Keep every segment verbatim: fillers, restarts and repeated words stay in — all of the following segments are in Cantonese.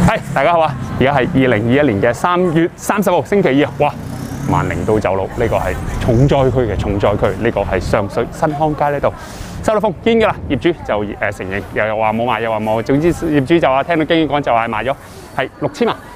係大家好啊！而家係二零二一年嘅三月三十號星期二啊！哇，萬寧道走佬呢個係重災區嘅重災區，呢個係上水新康街呢度收到風堅㗎啦，業主就誒、呃、承認，又又話冇賣，又話冇，總之業主就話聽到經紀講就話賣咗，係六千萬。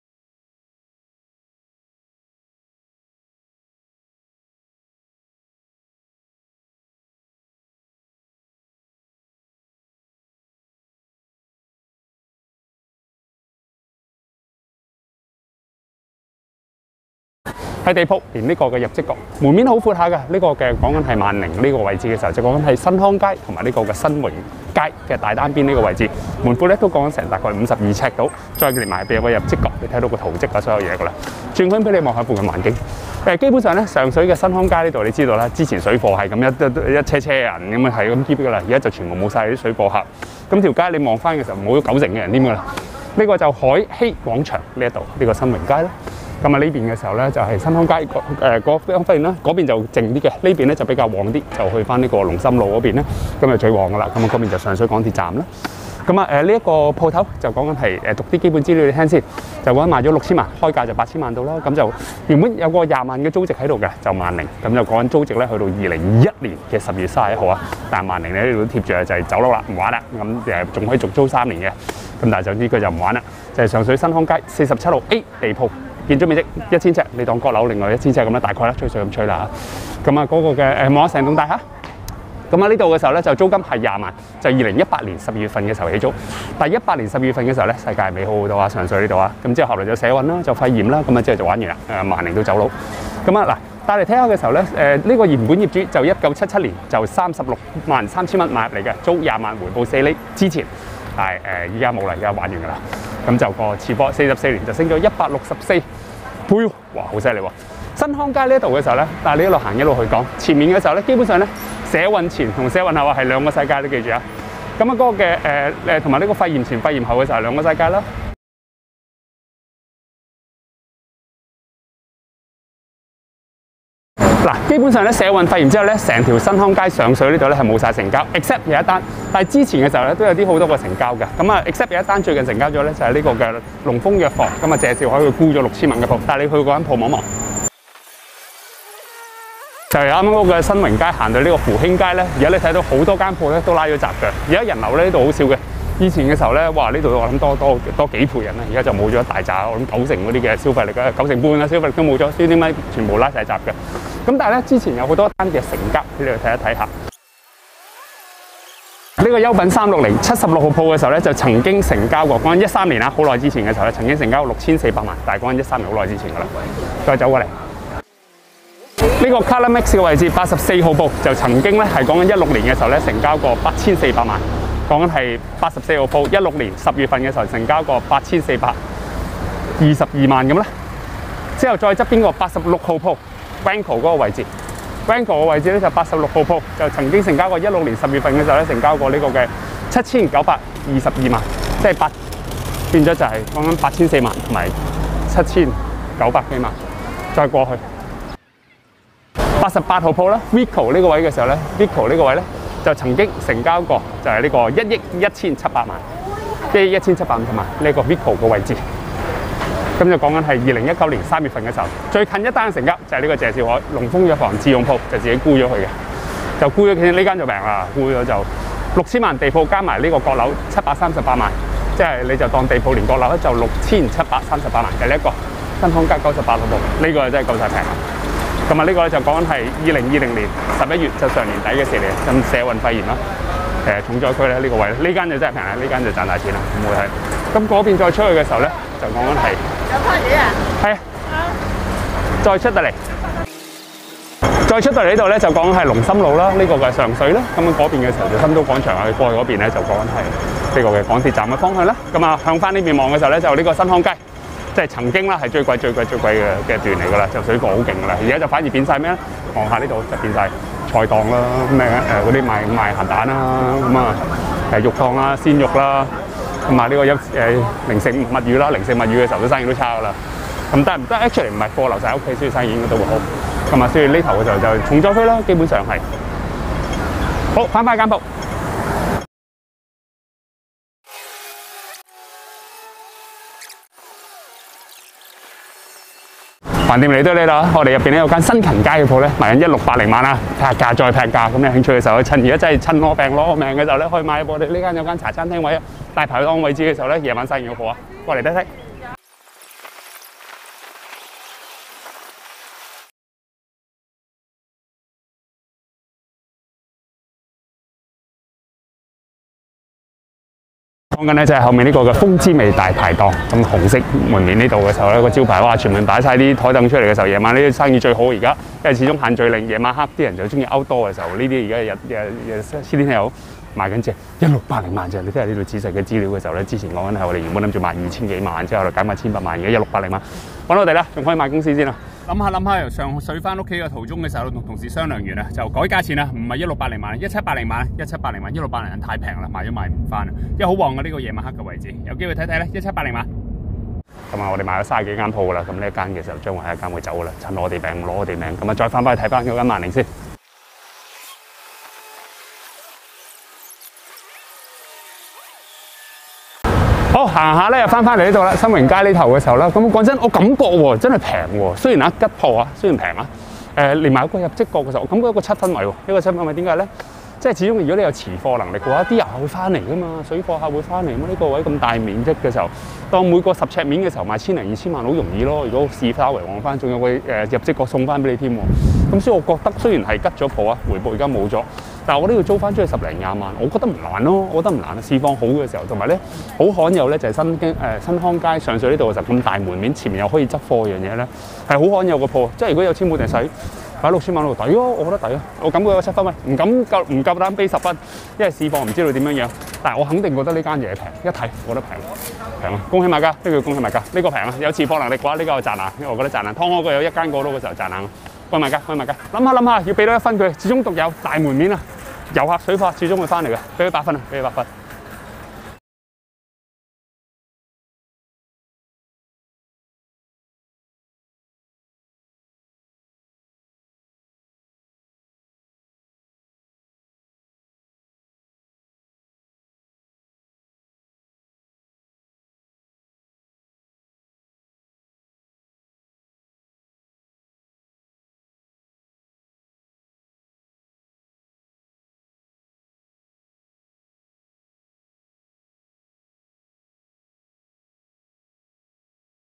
喺地鋪，連呢個嘅入職角門面好闊下㗎。呢、這個嘅講緊係萬寧呢個位置嘅時候，就講緊係新康街同埋呢個嘅新榮街嘅大單邊呢個位置。門闊咧都講緊成大概五十二尺到，再連埋入個入職角，你睇到個圖則啊，所有嘢㗎啦。轉圈俾你望下附近環境。誒，基本上咧上水嘅新康街呢度，你知道啦，之前水貨係咁一一一車車人咁樣係咁 keep 㗎啦，而家就全部冇晒啲水貨客。咁條街你望翻嘅時候冇咗九成嘅人添㗎啦。呢、這個就海禧廣場呢一度，呢、這個新榮街啦。咁啊呢邊嘅時候咧就係新康街誒嗰方面啦，嗰邊就靜啲嘅，呢邊咧就比較旺啲，就去翻呢個龍琛路嗰邊咧，咁就最旺噶啦。咁啊嗰邊就上水港鐵站啦。咁啊誒呢一個鋪頭就講緊係誒讀啲基本資料你聽先，就講緊賣咗六千萬，開價就八千萬到啦。咁就原本有個廿萬嘅租值喺度嘅，就萬寧，咁就講緊租值咧去到二零二一年嘅十月三十一號啊。但係萬寧咧呢度都貼住就係走佬啦，唔玩啦，咁誒仲可以續租三年嘅。咁但係就呢個就唔玩啦，就係上水新康街四十七號 A 地鋪。建築面積一千尺，你當閣樓另外一千尺咁啦，大概啦，吹水咁吹啦嚇。咁啊嗰個嘅誒望下成棟大廈。咁啊呢度嘅時候咧就租金係廿萬，就二零一八年十二月份嘅時候起租。但係一八年十二月份嘅時候咧，世界係美好好多啊，上水呢度啊。咁之後後來就社運啦，就肺炎啦，咁啊之後就玩完啦。誒萬寧道走佬。咁啊嗱，帶嚟睇下嘅時候咧，誒、呃、呢、這個原本業主就一九七七年就三十六萬三千蚊買入嚟嘅，租廿萬回報四厘之前。但係誒依家冇啦，而家玩完㗎啦。咁就個次波四十四年就升咗一百六十四倍，哇！好犀利喎！新康街呢一度嘅時候咧，但係你一路行一路去講，前面嘅時候咧，基本上咧社運前同社運後係兩個世界，都記住啊！咁啊嗰個嘅誒誒同埋呢個肺炎前肺炎後嘅時候係兩個世界啦。嗱，基本上咧社運肺炎之後咧，成條新康街上水呢度咧係冇晒成交 ，except 有一單。但係之前嘅時候咧都有啲好多個成交嘅。咁啊 ，except 有一單最近成交咗咧就係呢個嘅龍豐藥房。咁啊，謝兆海佢沽咗六千萬嘅鋪，但係你去嗰間鋪望望，就係啱啱嗰個新榮街行到呢個福興街咧，而家你睇到好多間鋪咧都拉咗閘嘅。而家人流咧呢度好少嘅。以前嘅時候咧，哇！呢度我諗多多多幾倍人啦，而家就冇咗一大紮，我諗九成嗰啲嘅消費力啊，九成半嘅消費力都冇咗，所以點解全部拉晒閘嘅？咁但係咧，之前有好多單嘅成交，俾你去睇一睇下。呢、這個優品三六零七十六號鋪嘅時候咧，就曾經成交過，講緊一三年啊，好耐之前嘅時候咧，曾經成交六千四百萬，但係講緊一三年好耐之前噶啦。再走過嚟，呢、這個 Color Mix 嘅位置八十四號鋪就曾經咧係講緊一六年嘅時候咧成交過八千四百萬。講緊係八十四號鋪，一六年十月份嘅時候成交過八千四百二十二萬咁啦。之後再側邊個八十六號鋪 Vanco 嗰個位置 ，Vanco 嘅位置咧就八十六號鋪就曾經成交過一六年十月份嘅時候咧成交過呢個嘅七千九百二十二萬，即係八變咗就係講緊八千四萬同埋七千九百幾萬。再過去八十八號鋪啦 ，Vico 呢個位嘅時候咧 ，Vico 呢個位咧。就曾經成交過，就係呢個一億一千七百萬，一億一千七百五十萬呢個 Vico 嘅位置。咁就講緊係二零一九年三月份嘅時候，最近一單成交就係呢個謝兆海龍豐藥房自用鋪，就自己沽咗佢嘅，就沽咗呢間就平啦，沽咗就六千萬地鋪加埋呢個閣樓七百三十八萬，即係你就當地鋪連閣樓咧就六千七百三十八萬嘅呢一個新康街九十八號鋪，呢個真係夠晒平啦。咁啊，呢個咧就講緊係二零二零年十一月，就上年底嘅事嚟，咁社運肺炎啦，誒重災區咧呢個位咧，呢間就真係平啦，呢間就賺大錢啦，唔會係。咁嗰邊再出去嘅時候咧，就講緊係有拖魚啊，係啊，再出到嚟，再出到嚟呢度咧就講緊係龍琛路啦，呢個嘅上水啦，咁樣嗰邊嘅時候就新都廣場啊，過去嗰邊咧就講緊係呢個嘅港鐵站嘅方向啦。咁啊向翻呢邊望嘅時候咧，就呢個新康街。即係曾經啦，係最貴、最貴、最貴嘅嘅段嚟㗎啦，就水貨好勁㗎啦。而家就反而變晒咩咧？望下呢度就變晒菜檔啦，咩誒嗰啲賣賣鹹蛋啦，咁啊誒肉檔啦、鮮肉啦，同埋呢個一誒零食物語啦，零食物語嘅時候都生意都差㗎啦。咁但係唔得 ，actually 唔係貨留晒屋企，所以生意應該都會好。咁啊，所以呢頭嘅時候就重災區啦，基本上係好翻返間鋪。 橫掂嚟到呢度，我哋入邊咧有間新勤街嘅鋪咧，賣緊一六八零萬啦，劈價再劈價。咁你有興趣嘅時候，趁而家真係趁攞病攞個命嘅時候咧，可以買我哋呢間有間茶餐廳位啊，大排檔位置嘅時候咧，夜晚生意好好啊，過嚟睇睇。講緊咧就係後面呢個嘅風之味大排檔，咁紅色門面呢度嘅時候咧，個招牌哇，全面擺晒啲台凳出嚟嘅時候，夜晚呢啲生意最好而家，因為始終限聚令，夜晚黑啲人就中意 outdoor嘅時候，呢啲而家日日日黐天有賣緊隻一六八零萬隻，你睇下呢度仔細嘅資料嘅時候咧，之前講緊係我哋原本諗住賣二千幾萬，之後就減埋千百萬，而家一六八零萬，揾我哋啦，仲可以買公司先啦。諗下諗下，由上水翻屋企嘅途中嘅時候，同同事商量完啊，就改價錢啦，唔係一六八零萬，一七八零萬，一七八零萬，一六八零萬太平啦，賣咗賣唔翻啦，因為好旺嘅呢個夜晚黑嘅位置，有機會睇睇咧，一七八零萬。咁啊，我哋賣咗三十幾間鋪噶啦，咁呢一間嘅時候將會係一間會走噶啦，趁攞我哋病攞我哋命，咁啊再翻返去睇翻嗰間萬寧先。好，行下咧又翻返嚟呢度啦，新榮街呢頭嘅時候啦，咁講真，我感覺喎真係平喎，雖然啊吉鋪啊，雖然平啊，誒連埋個入職角嘅時候，我感覺一個七分位喎，一個七分位點解咧？即係始終如果你有持貨能力嘅話，啲遊客會翻嚟噶嘛，水貨客會翻嚟咁呢個位咁大面積嘅時候，當每個十尺面嘅時候賣千零二千萬好容易咯。如果市稍為旺翻，仲有個誒入職角送翻俾你添喎。咁所以我覺得雖然係吉咗鋪啊，回報而家冇咗，但係我都要租翻出去十零廿萬，我覺得唔難咯。我覺得唔難啊，市況好嘅時候，同埋咧好罕有咧就係新經誒新康街上水呢度就咁大門面，前面又可以執貨樣嘢咧，係好罕有個鋪。即係如果有錢冇地使。擺六千萬度抵咯，我覺得抵啊！我感覺有七分位，唔敢夠唔夠膽俾十分，因為市況唔知道點樣樣。但係我肯定覺得呢間嘢平，一睇我覺得平，平啊！恭喜買家，呢個叫恭喜買家，呢、這個平啊！有持貨能力嘅話，呢、這個我賺硬，因為我覺得賺硬。劏開個有一間過到嘅時候賺硬。恭喜買家，恭喜買家，諗下諗下，要俾多一分佢，始終獨有大門面啊！遊客水貨始終會翻嚟嘅，俾佢八分啊！俾佢八分。